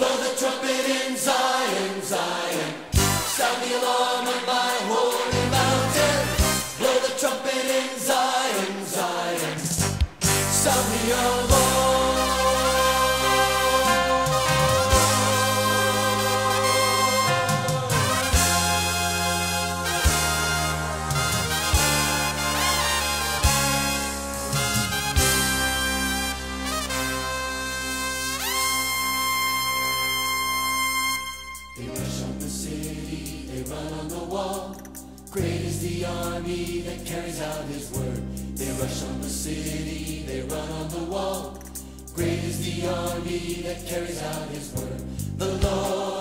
Blow the trumpet in Zion, Zion. Sound the alarm on my holy mountain. Blow the trumpet in Zion, Zion. Sound the alarm. They rush on the city, they run on the wall. Great is the army that carries out his word. They rush on the city, they run on the wall. Great is the army that carries out his word. The Lord